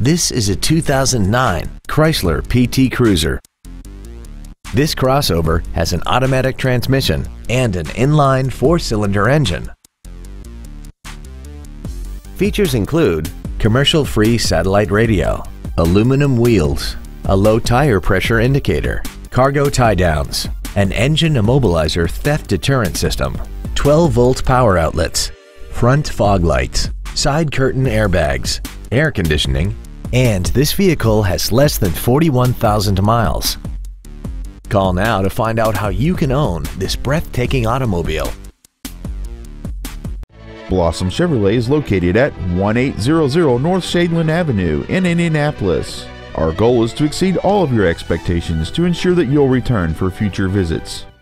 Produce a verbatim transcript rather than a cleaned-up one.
This is a two thousand nine Chrysler P T Cruiser. This crossover has an automatic transmission and an inline four-cylinder engine. Features include commercial-free satellite radio, aluminum wheels, a low tire pressure indicator, cargo tie-downs, an engine immobilizer theft deterrent system, twelve volt power outlets, front fog lights, side curtain airbags, air conditioning, and this vehicle has less than forty-one thousand miles. Call now to find out how you can own this breathtaking automobile. Blossom Chevrolet is located at eighteen hundred North Shadeland Avenue in Indianapolis. Our goal is to exceed all of your expectations to ensure that you'll return for future visits.